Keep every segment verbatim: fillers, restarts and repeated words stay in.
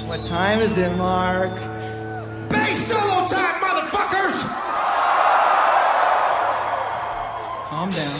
What time is it, Mark? Bass solo time, motherfuckers! Calm down.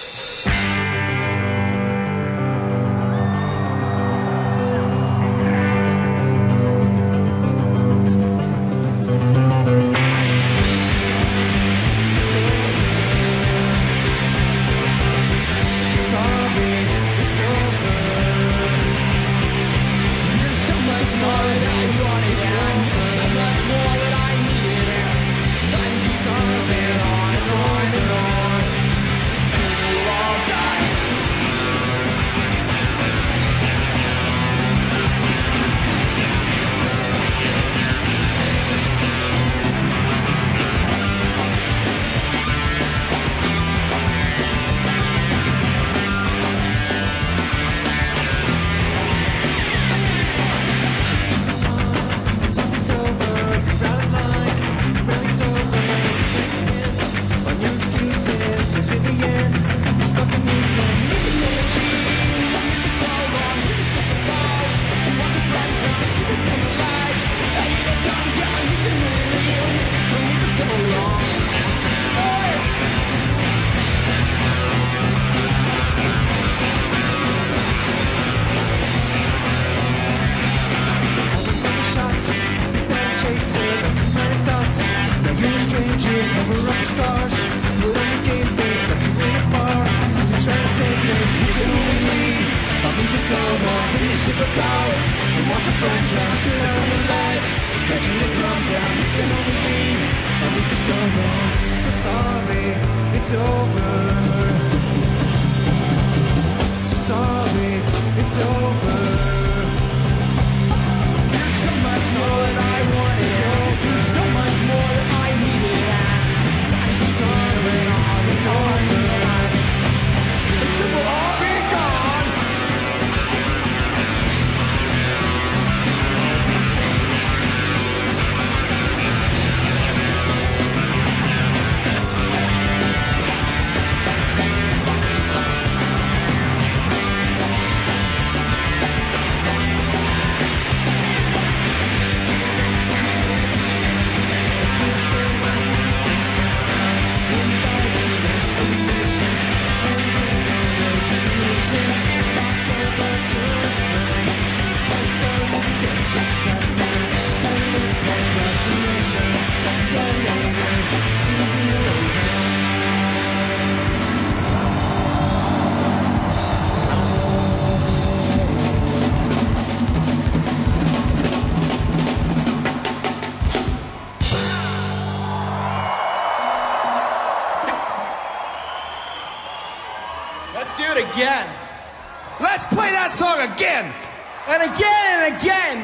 Let's do it again. Let's play that song again! And again and again.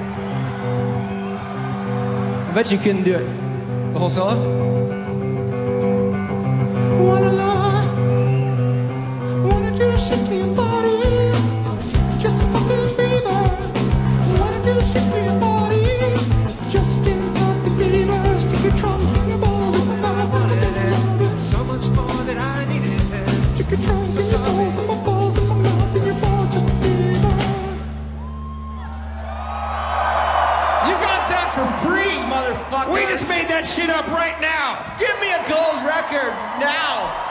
I bet you couldn't do it. The whole solo? Wanna lie, wanna do shit to your body, just a fucking beaver. Wanna do shit to your body, just in fucking beaver. Stick your trunk in your balls in my mouth. So much more than I needed. Stick your trunk in your balls in my balls in my mouth in your balls just a beaver. You got that for free, motherfucker. We just made that shit up right now! Give me a gold record now.